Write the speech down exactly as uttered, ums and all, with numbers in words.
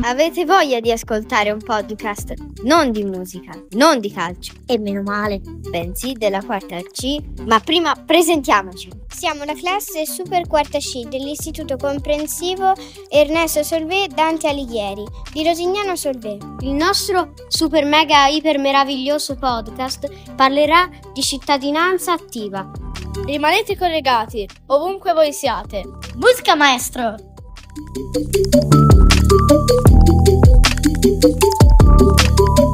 Avete voglia di ascoltare un podcast non di musica, non di calcio, e meno male, bensì della quarta C? Ma prima presentiamoci. Siamo la classe Super Quarta C dell'Istituto Comprensivo Ernesto Solvay Dante Alighieri di Rosignano Solvay. Il nostro super mega iper meraviglioso podcast parlerà di cittadinanza attiva. Rimanete collegati ovunque voi siate. Musica maestro! Thank you.